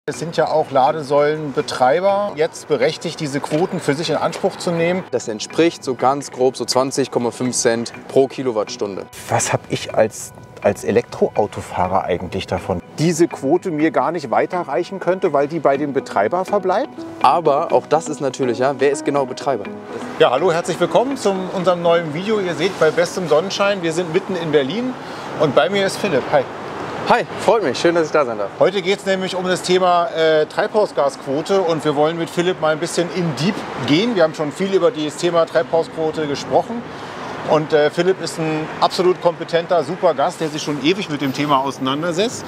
Es sind ja auch Ladesäulenbetreiber jetzt berechtigt, diese Quoten für sich in Anspruch zu nehmen. Das entspricht so ganz grob so 20,5 Cent pro Kilowattstunde. Was habe ich als Elektroautofahrer eigentlich davon? Diese Quote mir gar nicht weiterreichen könnte, weil die bei dem Betreiber verbleibt? Aber auch das ist natürlich, ja, wer ist genau Betreiber? Ja, hallo, herzlich willkommen zu unserem neuen Video. Ihr seht, bei bestem Sonnenschein, wir sind mitten in Berlin und bei mir ist Philipp. Hi. Hi, freut mich, schön, dass ich da sein darf. Heute geht es nämlich um das Thema Treibhausgasquote und wir wollen mit Philipp mal ein bisschen in Deep gehen. Wir haben schon viel über das Thema Treibhausquote gesprochen und Philipp ist ein absolut kompetenter, super Gast, der sich schon ewig mit dem Thema auseinandersetzt.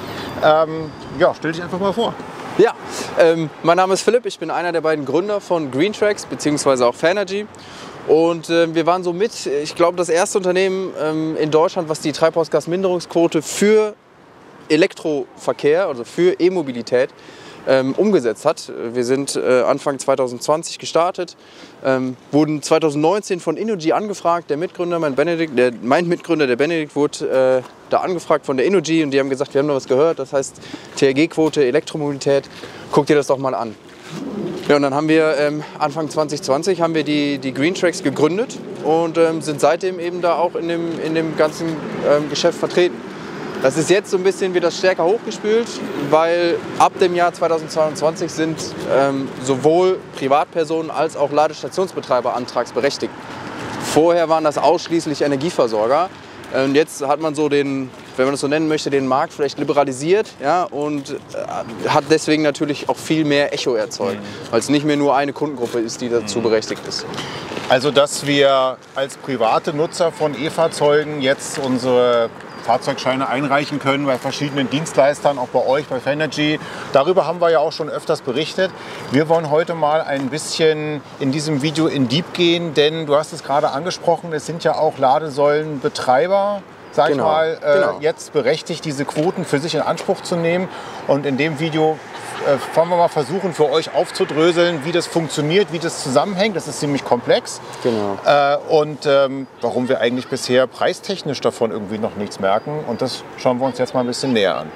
Ja, stell dich einfach mal vor. Ja, mein Name ist Philipp, ich bin einer der beiden Gründer von Greentrax bzw. auch Fanergy. Und wir waren so mit, ich glaube, das erste Unternehmen in Deutschland, was die Treibhausgasminderungsquote für Elektroverkehr, also für E-Mobilität, umgesetzt hat. Wir sind Anfang 2020 gestartet, wurden 2019 von Innogy angefragt. Der Mitgründer, mein Mitgründer, der Benedikt, wurde da angefragt von der Innogy und die haben gesagt, wir haben da was gehört, das heißt THG-Quote, Elektromobilität, guck dir das doch mal an. Ja, und dann haben wir Anfang 2020 haben wir die Greentrax gegründet und sind seitdem eben da auch in dem ganzen Geschäft vertreten. Das ist jetzt so ein bisschen wieder stärker hochgespült, weil ab dem Jahr 2022 sind sowohl Privatpersonen als auch Ladestationsbetreiber antragsberechtigt. Vorher waren das ausschließlich Energieversorger. Und jetzt hat man so den, wenn man das so nennen möchte, den Markt vielleicht liberalisiert, ja, und hat deswegen natürlich auch viel mehr Echo erzeugt, weil es nicht mehr nur eine Kundengruppe ist, die dazu berechtigt ist. Also dass wir als private Nutzer von E-Fahrzeugen jetzt unsere Fahrzeugscheine einreichen können bei verschiedenen Dienstleistern, auch bei euch, bei Fanergy. Darüber haben wir ja auch schon öfters berichtet. Wir wollen heute mal ein bisschen in diesem Video in Deep gehen, denn du hast es gerade angesprochen, es sind ja auch Ladesäulenbetreiber, sag ich mal, jetzt berechtigt, diese Quoten für sich in Anspruch zu nehmen. Und in dem Video wollen wir mal versuchen, für euch aufzudröseln, wie das funktioniert, wie das zusammenhängt. Das ist ziemlich komplex. Genau. Und warum wir eigentlich bisher preistechnisch davon irgendwie noch nichts merken. Und das schauen wir uns jetzt mal ein bisschen näher an.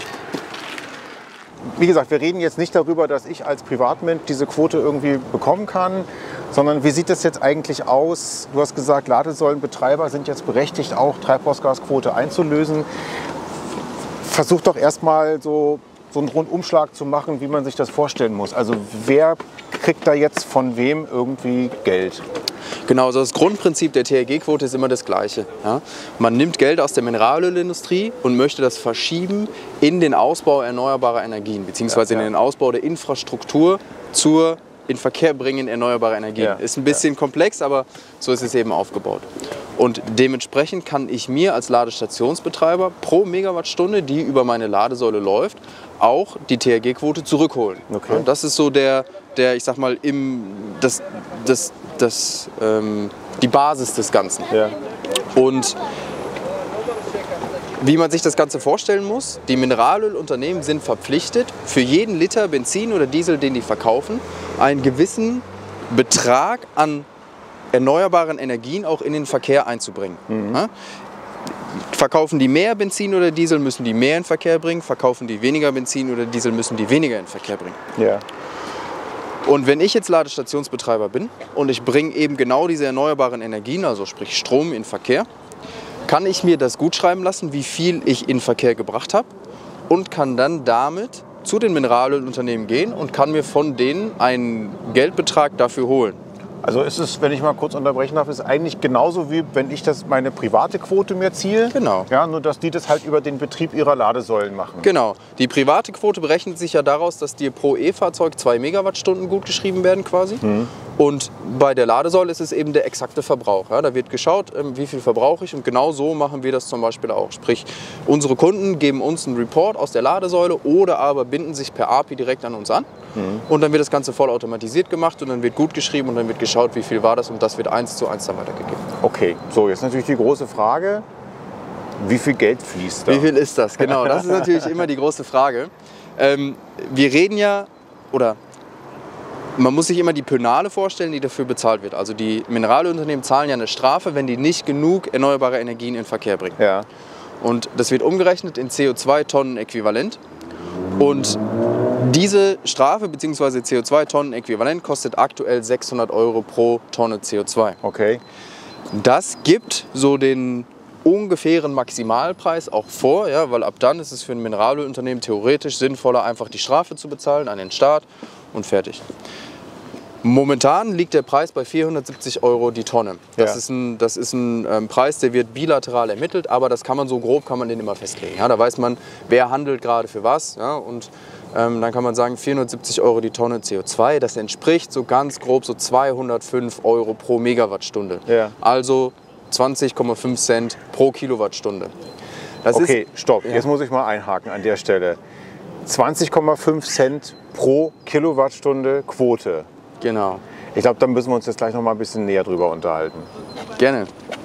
Wie gesagt, wir reden jetzt nicht darüber, dass ich als Privatmensch diese Quote irgendwie bekommen kann, sondern wie sieht das jetzt eigentlich aus? Du hast gesagt, Ladesäulenbetreiber sind jetzt berechtigt, auch Treibhausgasquote einzulösen. Versuch doch erstmal so einen Rundumschlag zu machen, wie man sich das vorstellen muss. Also wer kriegt da jetzt von wem irgendwie Geld? Genau, also das Grundprinzip der THG-Quote ist immer das gleiche. Ja? Man nimmt Geld aus der Mineralölindustrie und möchte das verschieben in den Ausbau erneuerbarer Energien, beziehungsweise in den Ausbau der Infrastruktur zur Inverkehrbringen erneuerbarer Energien. Ja. Ist ein bisschen komplex, aber so ist es eben aufgebaut. Und dementsprechend kann ich mir als Ladestationsbetreiber pro Megawattstunde, die über meine Ladesäule läuft, auch die THG-Quote zurückholen. Okay. Und das ist so ich sag mal, die Basis des Ganzen. Ja. Und wie man sich das Ganze vorstellen muss, die Mineralölunternehmen sind verpflichtet, für jeden Liter Benzin oder Diesel, den die verkaufen, einen gewissen Betrag an erneuerbaren Energien auch in den Verkehr einzubringen. Ja? Verkaufen die mehr Benzin oder Diesel, müssen die mehr in den Verkehr bringen. Verkaufen die weniger Benzin oder Diesel, müssen die weniger in den Verkehr bringen. Ja. Und wenn ich jetzt Ladestationsbetreiber bin und ich bringe eben genau diese erneuerbaren Energien, also sprich Strom, in den Verkehr, kann ich mir das gutschreiben lassen, wie viel ich in den Verkehr gebracht habe und kann dann damit zu den Mineralölunternehmen gehen und kann mir von denen einen Geldbetrag dafür holen. Also ist es, wenn ich mal kurz unterbrechen darf, ist eigentlich genauso wie wenn ich meine private Quote mir ziehe. Genau. Ja, nur dass die das halt über den Betrieb ihrer Ladesäulen machen. Genau. Die private Quote berechnet sich ja daraus, dass dir pro E-Fahrzeug 2 Megawattstunden gut geschrieben werden quasi. Und bei der Ladesäule ist es eben der exakte Verbrauch. Ja, da wird geschaut, wie viel verbrauche ich, und genau so machen wir das zum Beispiel auch. Sprich, unsere Kunden geben uns einen Report aus der Ladesäule oder aber binden sich per API direkt an uns an. Und dann wird das Ganze vollautomatisiert gemacht und dann wird gut geschrieben und dann wird geschaut, wie viel war das, und das wird 1:1 dann weitergegeben. Okay, so jetzt natürlich die große Frage, wie viel Geld fließt da? Wie viel ist das? Genau, das ist natürlich immer die große Frage. Wir reden ja, oder man muss sich immer die Pönale vorstellen, die dafür bezahlt wird. Also die Mineralölunternehmen zahlen ja eine Strafe, wenn die nicht genug erneuerbare Energien in den Verkehr bringen. Ja. Und das wird umgerechnet in CO2-Tonnen äquivalent. Und diese Strafe bzw. CO2-Tonnen-Äquivalent kostet aktuell 600 € pro Tonne CO2. Okay. Das gibt so den ungefähren Maximalpreis auch vor, ja, weil ab dann ist es für ein Mineralölunternehmen theoretisch sinnvoller, einfach die Strafe zu bezahlen an den Staat und fertig. Momentan liegt der Preis bei 470 € die Tonne. Das ist ein Preis, der wird bilateral ermittelt, aber das kann man so grob, kann man den immer festlegen. Ja, da weiß man, wer handelt gerade für was. Ja, und dann kann man sagen, 470 € die Tonne CO2, das entspricht so ganz grob so 205 € pro Megawattstunde. Ja. Also 20,5 Cent pro Kilowattstunde. Okay, stopp. Ja. Jetzt muss ich mal einhaken an der Stelle. 20,5 Cent pro Kilowattstunde Quote. Genau. Ich glaube, da müssen wir uns jetzt gleich noch mal ein bisschen näher drüber unterhalten. Gerne.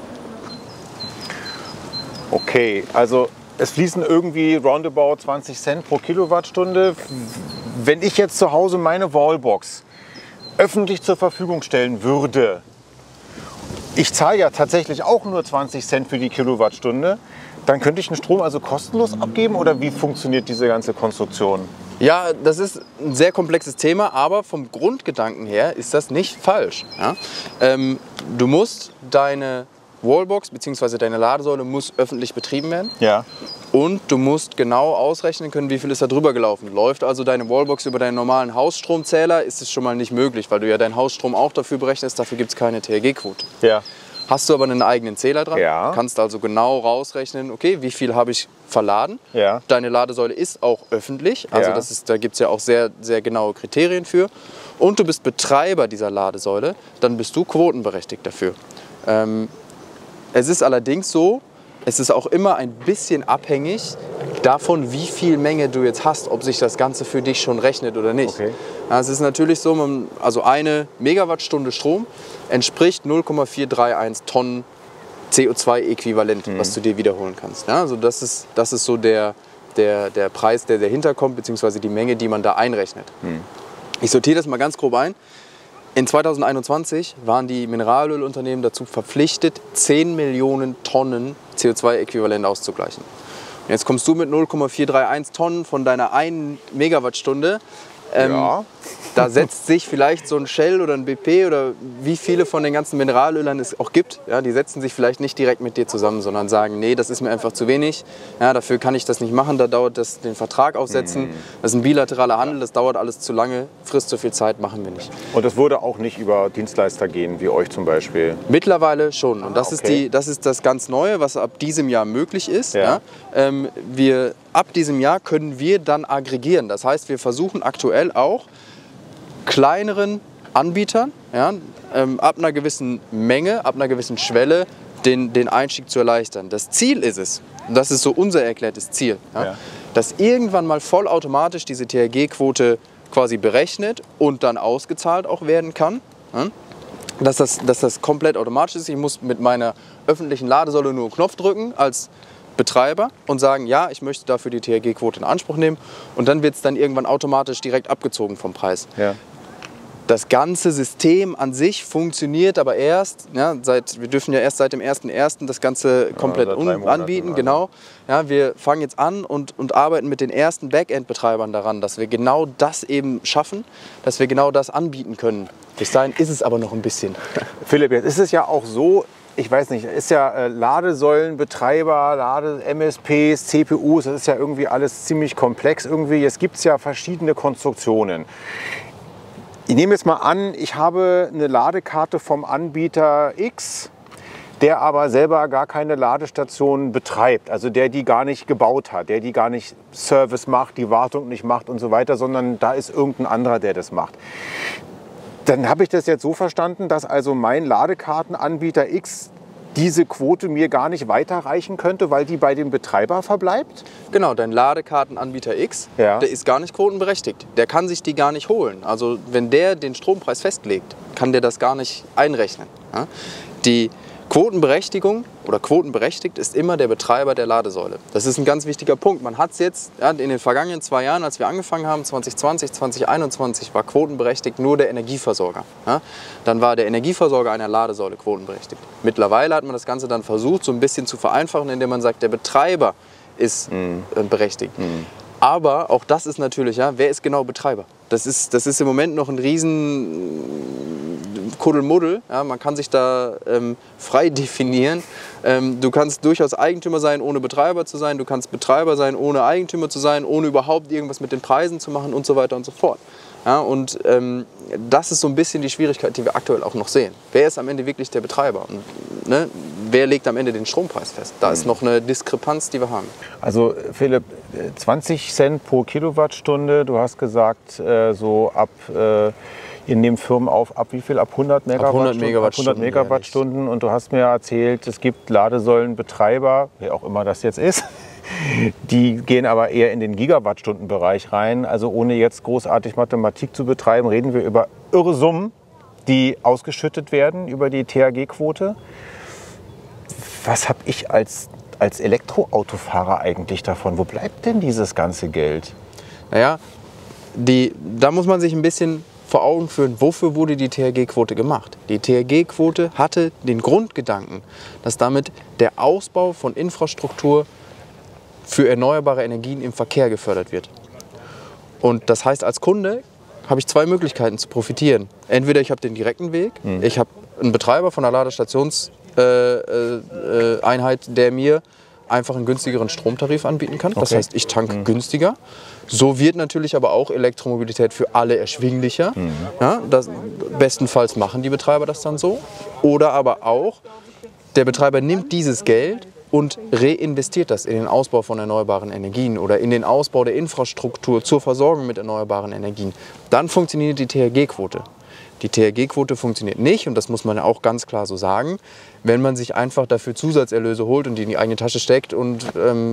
Okay, also es fließen irgendwie roundabout 20 Cent pro Kilowattstunde. Wenn ich jetzt zu Hause meine Wallbox öffentlich zur Verfügung stellen würde, ich zahle ja tatsächlich auch nur 20 Cent für die Kilowattstunde, dann könnte ich den Strom also kostenlos abgeben oder wie funktioniert diese ganze Konstruktion? Ja, das ist ein sehr komplexes Thema, aber vom Grundgedanken her ist das nicht falsch. Ja? Du musst deine Wallbox bzw. deine Ladesäule muss öffentlich betrieben werden. Ja. Und du musst genau ausrechnen können, wie viel ist da drüber gelaufen. Läuft also deine Wallbox über deinen normalen Hausstromzähler, ist es schon mal nicht möglich, weil du ja deinen Hausstrom auch dafür berechnest, dafür gibt es keine THG-Quote. Ja. Hast du aber einen eigenen Zähler dran, kannst also genau rausrechnen, okay, wie viel habe ich verladen. Ja. Deine Ladesäule ist auch öffentlich, also da gibt es ja auch sehr, sehr genaue Kriterien für. Und du bist Betreiber dieser Ladesäule, dann bist du quotenberechtigt dafür. Es ist allerdings so, es ist auch immer ein bisschen abhängig davon, wie viel Menge du jetzt hast, ob sich das Ganze für dich schon rechnet oder nicht. Okay. Ja, es ist natürlich so, also eine Megawattstunde Strom entspricht 0,431 Tonnen CO2-Äquivalent, was du dir wiederholen kannst. Ja, also das ist so der Preis, der dahinter kommt, beziehungsweise die Menge, die man da einrechnet. Ich sortiere das mal ganz grob ein. In 2021 waren die Mineralölunternehmen dazu verpflichtet, 10 Millionen Tonnen CO2-Äquivalent auszugleichen. Und jetzt kommst du mit 0,431 Tonnen von deiner 1 Megawattstunde. Da setzt sich vielleicht so ein Shell oder ein BP oder wie viele von den ganzen Mineralölern es auch gibt, ja, die setzen sich vielleicht nicht direkt mit dir zusammen, sondern sagen, nee, das ist mir einfach zu wenig, ja, dafür kann ich das nicht machen, da dauert das den Vertrag aufsetzen, das ist ein bilateraler Handel, das dauert alles zu lange, frisst zu viel Zeit, machen wir nicht. Und das würde auch nicht über Dienstleister gehen, wie euch zum Beispiel? Mittlerweile schon und das ist das ganz Neue, was ab diesem Jahr möglich ist. Ja. Ja. Ab diesem Jahr können wir dann aggregieren, das heißt, wir versuchen aktuell auch, kleineren Anbietern, ja, ab einer gewissen Menge, ab einer gewissen Schwelle den Einstieg zu erleichtern. Das Ziel ist es, und das ist so unser erklärtes Ziel, ja, dass irgendwann mal vollautomatisch diese THG-Quote quasi berechnet und dann ausgezahlt auch werden kann. Ja, dass das komplett automatisch ist. Ich muss mit meiner öffentlichen Ladesäule nur einen Knopf drücken als Betreiber und sagen, ja, ich möchte dafür die THG-Quote in Anspruch nehmen und dann wird es dann irgendwann automatisch direkt abgezogen vom Preis. Ja. Das ganze System an sich funktioniert aber erst, ja, wir dürfen ja erst seit dem 1.1. das Ganze komplett anbieten. Genau. Ja, wir fangen jetzt an und arbeiten mit den ersten Backend-Betreibern daran, dass wir genau das eben schaffen, dass wir genau das anbieten können. Bis dahin ist es aber noch ein bisschen. Philipp, jetzt ist es ja auch so, ich weiß nicht, ist ja Ladesäulenbetreiber, MSPs, CPUs, das ist ja irgendwie alles ziemlich komplex irgendwie. Jetzt gibt es ja verschiedene Konstruktionen. Ich nehme jetzt mal an, ich habe eine Ladekarte vom Anbieter X, der aber selber gar keine Ladestation betreibt, also der die gar nicht gebaut hat, der die gar nicht Service macht, die Wartung nicht macht und so weiter, sondern da ist irgendein anderer, der das macht. Dann habe ich das jetzt so verstanden, dass also mein Ladekartenanbieter X diese Quote mir gar nicht weiterreichen könnte, weil die bei dem Betreiber verbleibt? Genau, dein Ladekartenanbieter X, der ist gar nicht quotenberechtigt. Der kann sich die gar nicht holen. Also wenn der den Strompreis festlegt, kann der das gar nicht einrechnen. Ja? Die Quotenberechtigung oder quotenberechtigt ist immer der Betreiber der Ladesäule. Das ist ein ganz wichtiger Punkt. Man hat es jetzt in den vergangenen 2 Jahren, als wir angefangen haben, 2020, 2021, war quotenberechtigt nur der Energieversorger. Ja? Dann war der Energieversorger einer Ladesäule quotenberechtigt. Mittlerweile hat man das Ganze dann versucht, so ein bisschen zu vereinfachen, indem man sagt, der Betreiber ist berechtigt. Aber auch das ist natürlich, ja, wer ist genau Betreiber? Das ist im Moment noch ein riesen Kuddelmuddel. Ja, man kann sich da frei definieren. Du kannst durchaus Eigentümer sein, ohne Betreiber zu sein. Du kannst Betreiber sein, ohne Eigentümer zu sein, ohne überhaupt irgendwas mit den Preisen zu machen und so weiter und so fort. Ja, und das ist so ein bisschen die Schwierigkeit, die wir aktuell auch noch sehen. Wer ist am Ende wirklich der Betreiber? Und, ne, wer legt am Ende den Strompreis fest? Da ist noch eine Diskrepanz, die wir haben. Also Philipp, 20 Cent pro Kilowattstunde, du hast gesagt, so ab, ihr nehmt Firmen auf, ab wie viel? Ab 100 Megawattstunden. Und du hast mir erzählt, es gibt Ladesäulenbetreiber, wer auch immer das jetzt ist, die gehen aber eher in den Gigawattstundenbereich rein. Also ohne jetzt großartig Mathematik zu betreiben, reden wir über irre Summen, die ausgeschüttet werden über die THG-Quote. Was habe ich als Elektroautofahrer eigentlich davon? Wo bleibt denn dieses ganze Geld? Naja, da muss man sich ein bisschen vor Augen führen, wofür wurde die THG-Quote gemacht? Die THG-Quote hatte den Grundgedanken, dass damit der Ausbau von Infrastruktur für erneuerbare Energien im Verkehr gefördert wird. Und das heißt, als Kunde habe ich zwei Möglichkeiten zu profitieren. Entweder ich habe den direkten Weg, ich habe einen Betreiber von einer Ladestationseinheit, der mir einfach einen günstigeren Stromtarif anbieten kann. Das heißt, ich tanke günstiger. So wird natürlich aber auch Elektromobilität für alle erschwinglicher. Ja, bestenfalls machen die Betreiber das dann so. Oder aber auch, der Betreiber nimmt dieses Geld und reinvestiert das in den Ausbau von erneuerbaren Energien oder in den Ausbau der Infrastruktur zur Versorgung mit erneuerbaren Energien. Dann funktioniert die THG-Quote. Die THG-Quote funktioniert nicht, und das muss man ja auch ganz klar so sagen, wenn man sich einfach dafür Zusatzerlöse holt und die in die eigene Tasche steckt und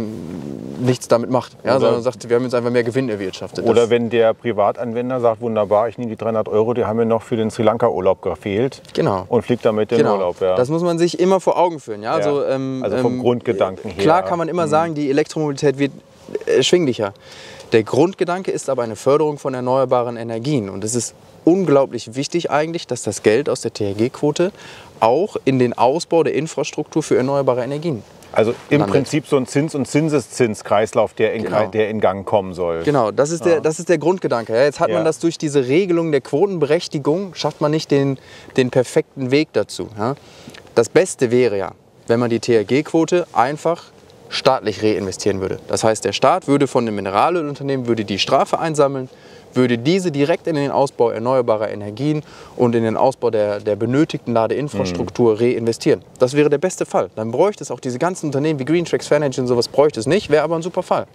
nichts damit macht. Ja, sondern sagt, wir haben jetzt einfach mehr Gewinn erwirtschaftet. Oder wenn der Privatanwender sagt, wunderbar, ich nehme die 300 €, die haben mir noch für den Sri Lanka-Urlaub gefehlt. Genau. Und fliegt damit in den Urlaub. Ja. Das muss man sich immer vor Augen führen. Ja? Ja. Also vom Grundgedanken her. Klar kann man immer sagen, die Elektromobilität wird erschwinglicher. Der Grundgedanke ist aber eine Förderung von erneuerbaren Energien. Und es ist unglaublich wichtig eigentlich, dass das Geld aus der THG-Quote auch in den Ausbau der Infrastruktur für erneuerbare Energien also im Prinzip so ein Zins- und Zinseszinskreislauf, der in Gang kommen soll. Genau, das ist der Grundgedanke. Ja, jetzt hat man das durch diese Regelung der Quotenberechtigung, schafft man nicht den perfekten Weg dazu. Ja? Das Beste wäre ja, wenn man die THG-Quote einfach staatlich reinvestieren würde. Das heißt, der Staat würde von dem Mineralölunternehmen die Strafe einsammeln, würde diese direkt in den Ausbau erneuerbarer Energien und in den Ausbau der benötigten Ladeinfrastruktur reinvestieren. Das wäre der beste Fall. Dann bräuchte es auch diese ganzen Unternehmen wie Greentrax, Fenergy und sowas, bräuchte es nicht, wäre aber ein super Fall.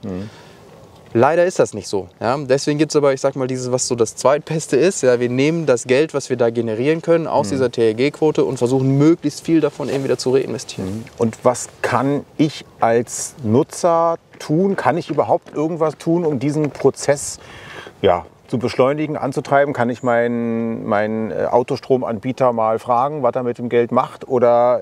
Leider ist das nicht so. Ja? Deswegen gibt es aber, ich sag mal, dieses, was so das Zweitbeste ist. Ja? Wir nehmen das Geld, was wir da generieren können, aus dieser THG-Quote und versuchen, möglichst viel davon eben wieder zu reinvestieren. Und was kann ich als Nutzer tun? Kann ich überhaupt irgendwas tun, um diesen Prozess zu beschleunigen, anzutreiben? Kann ich meinen Autostromanbieter mal fragen, was er mit dem Geld macht? Oder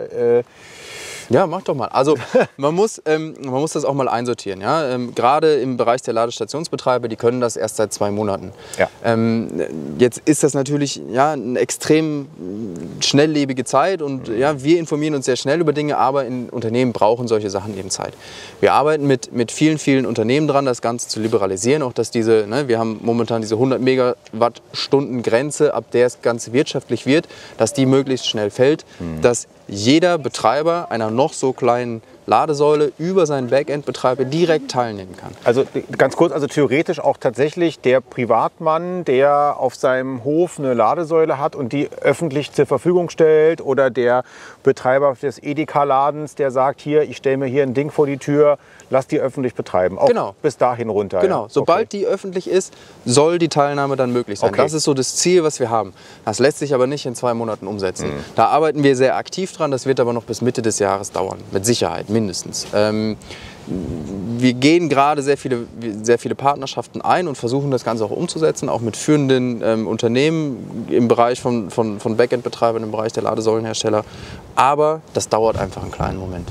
ja, mach doch mal. Also man muss das auch mal einsortieren. Ja? Gerade im Bereich der Ladestationsbetreiber, die können das erst seit 2 Monaten. Ja. Jetzt ist das natürlich eine extrem schnelllebige Zeit und wir informieren uns sehr schnell über Dinge, aber in Unternehmen brauchen solche Sachen eben Zeit. Wir arbeiten mit vielen, vielen Unternehmen dran, das Ganze zu liberalisieren. Auch dass wir haben momentan diese 100 Megawattstunden Grenze, ab der es ganz wirtschaftlich wird, dass die möglichst schnell fällt, dass jeder Betreiber einer noch so kleinen Ladesäule über seinen Backend-Betreiber direkt teilnehmen kann. Also ganz kurz, also theoretisch auch tatsächlich der Privatmann, der auf seinem Hof eine Ladesäule hat und die öffentlich zur Verfügung stellt, oder der Betreiber des Edeka-Ladens, der sagt, hier, ich stelle mir hier ein Ding vor die Tür, lass die öffentlich betreiben. Auch bis dahin runter. Genau, sobald die öffentlich ist, soll die Teilnahme dann möglich sein. Das ist so das Ziel, was wir haben. Das lässt sich aber nicht in 2 Monaten umsetzen. Da arbeiten wir sehr aktiv dran, das wird aber noch bis Mitte des Jahres dauern, mit Sicherheit, mindestens. Wir gehen gerade sehr viele Partnerschaften ein und versuchen das Ganze auch umzusetzen, auch mit führenden Unternehmen im Bereich von Backend-Betreibern, im Bereich der Ladesäulenhersteller. Aber das dauert einfach einen kleinen Moment.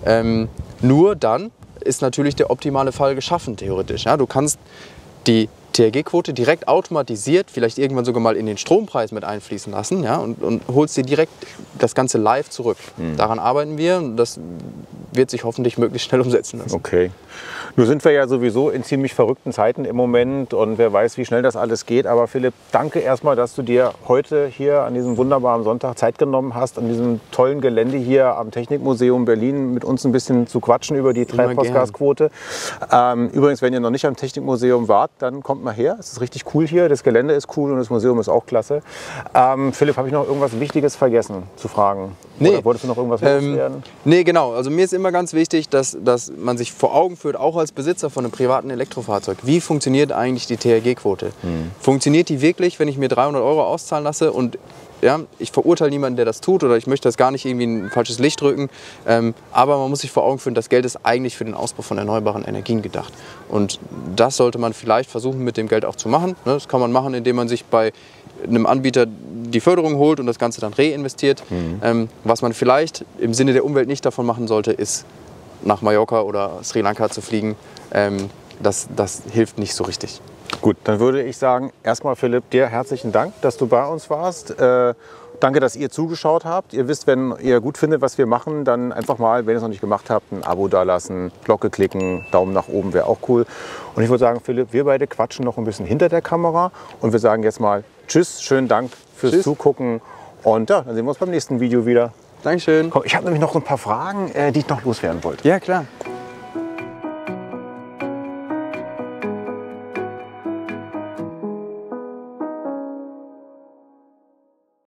Nur dann ist natürlich der optimale Fall geschaffen, theoretisch. Ja, du kannst die THG-Quote direkt automatisiert, vielleicht irgendwann sogar mal in den Strompreis mit einfließen lassen, ja, und holst dir direkt das Ganze live zurück. Daran arbeiten wir und das wird sich hoffentlich möglichst schnell umsetzen lassen. Okay. Nun sind wir ja sowieso in ziemlich verrückten Zeiten im Moment und wer weiß, wie schnell das alles geht. Aber Philipp, danke erstmal, dass du dir heute hier an diesem wunderbaren Sonntag Zeit genommen hast, an diesem tollen Gelände hier am Technikmuseum Berlin mit uns ein bisschen zu quatschen über die Treibhausgasquote. Übrigens, wenn ihr noch nicht am Technikmuseum wart, dann kommt mal her. Es ist richtig cool hier. Das Gelände ist cool und das Museum ist auch klasse. Philipp, habe ich noch irgendwas Wichtiges vergessen zu fragen? Nee. Oder wolltest du noch irgendwas loswerden? Nee, genau. Also mir ist immer ganz wichtig, dass man sich vor Augen führt, auch als Besitzer von einem privaten Elektrofahrzeug, wie funktioniert eigentlich die THG-Quote? Funktioniert die wirklich, wenn ich mir 300 € auszahlen lasse? Und ja, ich verurteile niemanden, der das tut, oder ich möchte das gar nicht irgendwie in ein falsches Licht rücken. Aber man muss sich vor Augen führen, das Geld ist eigentlich für den Ausbau von erneuerbaren Energien gedacht. Und das sollte man vielleicht versuchen, mit dem Geld auch zu machen. Das kann man machen, indem man sich bei einem Anbieter die Förderung holt und das Ganze dann reinvestiert. Was man vielleicht im Sinne der Umwelt nicht davon machen sollte, ist nach Mallorca oder Sri Lanka zu fliegen. Das hilft nicht so richtig. Gut, dann würde ich sagen, erstmal Philipp, dir herzlichen Dank, dass du bei uns warst. Danke, dass ihr zugeschaut habt. Ihr wisst, wenn ihr gut findet, was wir machen, dann einfach mal, wenn ihr es noch nicht gemacht habt, ein Abo dalassen, Glocke klicken, Daumen nach oben wäre auch cool. Und ich würde sagen, Philipp, wir beide quatschen noch ein bisschen hinter der Kamera und wir sagen jetzt mal Tschüss, schönen Dank fürs Zugucken und ja, dann sehen wir uns beim nächsten Video wieder. Dankeschön. Komm, ich habe nämlich noch ein paar Fragen, die ich noch loswerden wollte. Ja, klar.